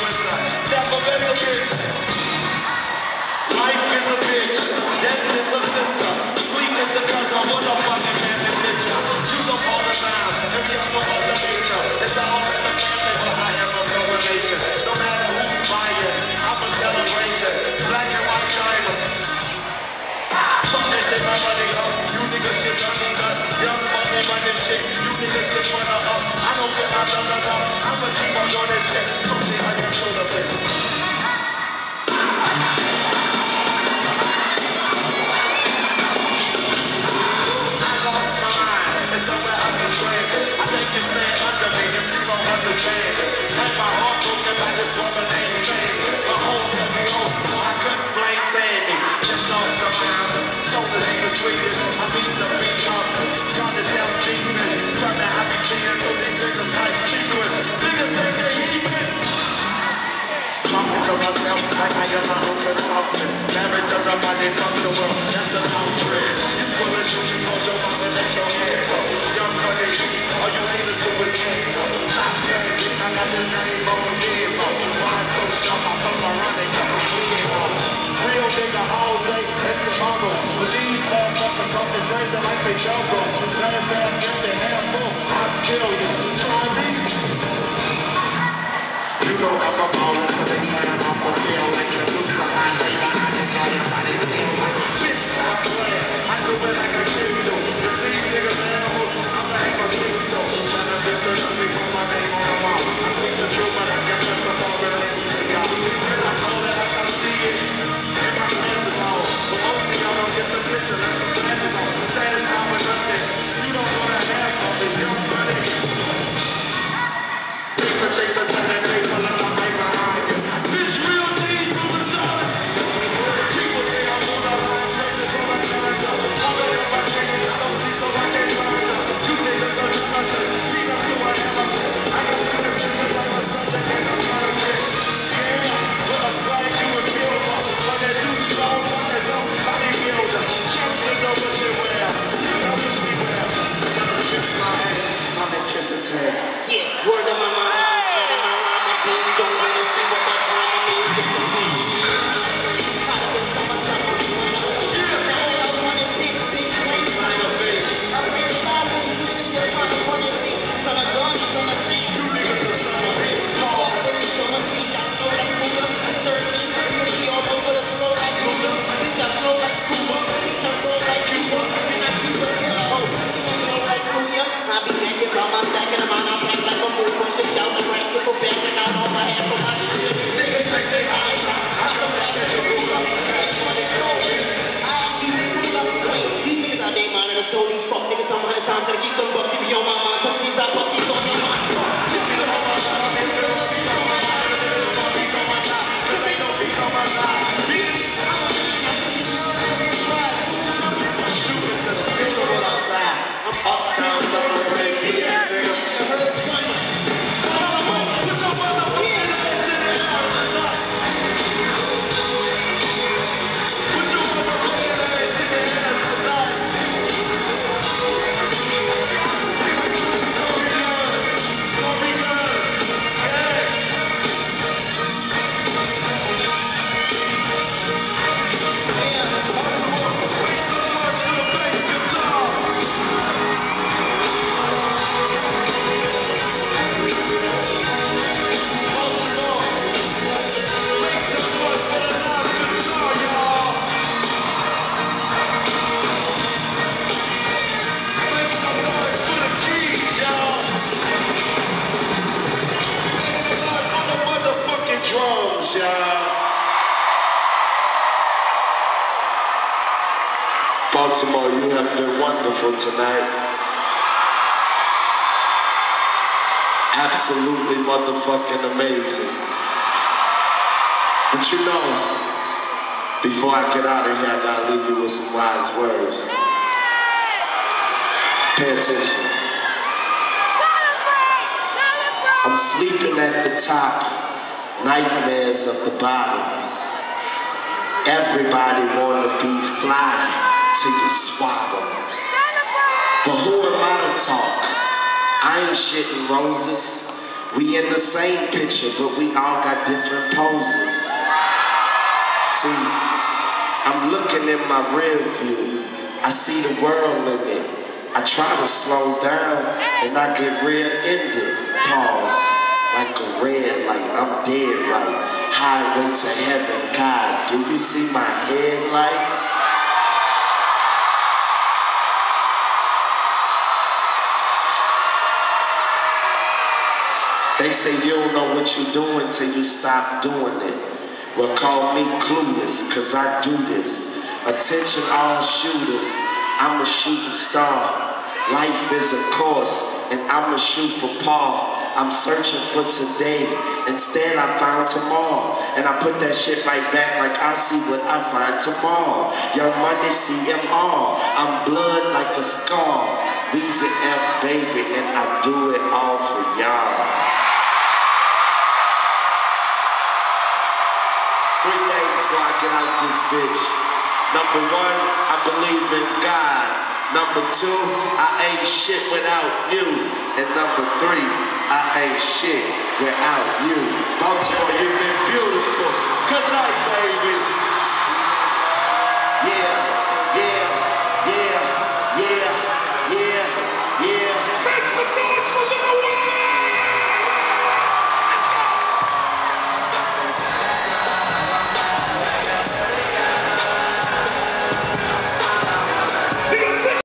twister. Never been a bitch. Life is a bitch. Death is a sister. Sleep is the cousin. What a fucking family picture. You the father time. And we are no other nature. It's all in the family, but I have no relation. No matter who's buying, I'm a celebration. Black and white diamond. Fuck that shit, my money up. You niggas just undercut. Young money running shit. You niggas just wanna up. I don't get my done up. I'ma keep on doing this shit. Don't see how you feel the bitch. I lost my mind. It's somewhere I'm stranded. I think you stand under me if you don't understand it. And my heart broken by this woman named Sandy. My home set me home. I couldn't blame Sandy. Just lost my mind. The sweetest, I mean the beat up. Trying to tell demons, trying to have me seeing through these niggas like secrets. Niggas think they heathen. Talking to myself like I am my own consultant. Married to the money from the world, that's a long trip. You full of shit, you told your mama let your hands up. Young money, all you haters do is hands up. Stop saying, bitch, I got the name on Nemo. Why so sharp, I put my running up a Nemo. Real nigga all day and tomorrow. But these motherfuckers off the drains are like they jungle. Glass half empty, half full. I spill you. Try me. You know I'm a fall into the time. I'm a feel like the roots of my day. I got everybody feel like bitch, stop playing. I do it like a kid do. These niggas animals, I'm like a kid so. Trying to get the nothing for my name on the wall. I speak the truth, but I guess that's the ball that I see to y'all. And I know that I can see it. And my plans is on. But most of y'all don't get the picture. That's the plan is on. Satisfied with nothing. You don't wanna have something. Young money. Paper chaser, tell that paper like I'm right behind you. Bitch, real G's moving solid. People say I'm on the line. Traces on the line. All of them are taking. I don't see so I can't find them. You niggas are just not touching. See, that's who I am. I can see the center like my son and I'm trying to get. Yeah, with a slide you would feel up. But they're too strong. There's nobody builder. Champions over shit well. I wish we well. Never kiss my hand. I'm in kiss and tell. Yeah, word of my mama. And in my rhyme, my beans don't wanna see what that drama means. It's so deep. I've been to myself. Yeah, all I want is big, big, big, sign of me. I'm really fast when you niggas just trying to run your feet. Son of gun, son of thieves. You niggas are son of me. Call up with it, so much speech. I slow like Buddha. Stir me, be all over the floor like Buddha. Bitch, I flow like scuba. Bitch, I flow like Cuba. And I Cuba kill a hoe. She gon' flow like Booyah. I be naked by my stack and I'm on. I pack like a mover. Shit out the right, triple back and out on my half of my shit. These niggas think they high. I come back at your ruler. Cash money, slow, bitch. I ask you this ruler. Wait, these niggas out there minding. I told these fuck niggas some 100 times that I keep them bucks. They be on my mind. Touch these, I fuck these on your mind. Uptown, don't break the ass, drums, y'all. Baltimore, you have been wonderful tonight. Absolutely motherfucking amazing. But you know, before I get out of here, I gotta leave you with some wise words. Pay attention. I'm sleeping at the top, nightmares of the bottom. Everybody wanna be fly till you swallow. But who am I to talk? I ain't shitting roses. We in the same picture, but we all got different poses. See, I'm looking in my rear view. I see the world in it. I try to slow down and I get rear-ended. Pause, like a red light, I'm dead right. Highway to heaven, God, do you see my headlights? They say you don't know what you're doing till you stop doing it. Well, call me clueless, cause I do this. Attention all shooters, I'm a shooting star. Life is a course, and I'ma shoot for Paul. I'm searching for today, instead I found tomorrow. And I put that shit right back like I see what I find tomorrow. Young Money, CMR, I'm blood like a scar. Weezy F, baby, and I do it all for y'all. 3 things before I get out this bitch. Number 1, I believe in God. Number 2, I ain't shit without you. And number 3, I ain't shit without you. Baltimore, you've been beautiful. Good night, baby. Yeah.